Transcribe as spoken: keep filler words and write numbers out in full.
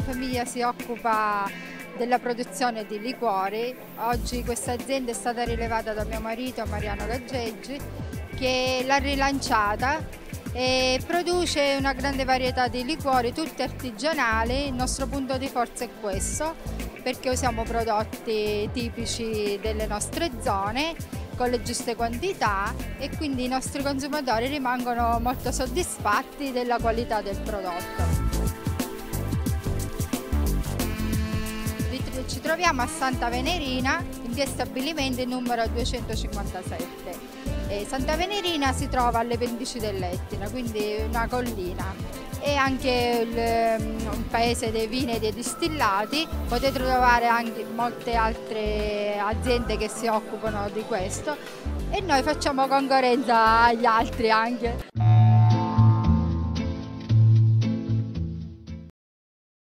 famiglia si occupa della produzione di liquori. Oggi questa azienda è stata rilevata da mio marito Mariano Gaggeggi, che l'ha rilanciata e produce una grande varietà di liquori, tutti artigianali. Il nostro punto di forza è questo, perché usiamo prodotti tipici delle nostre zone con le giuste quantità e quindi i nostri consumatori rimangono molto soddisfatti della qualità del prodotto. Ci troviamo a Santa Venerina, in via Stabilimenti numero duecentocinquantasette. E Santa Venerina si trova alle pendici dell'Etna, quindi una collina. È anche il, un paese dei vini e dei distillati. Potete trovare anche molte altre aziende che si occupano di questo e noi facciamo concorrenza agli altri anche.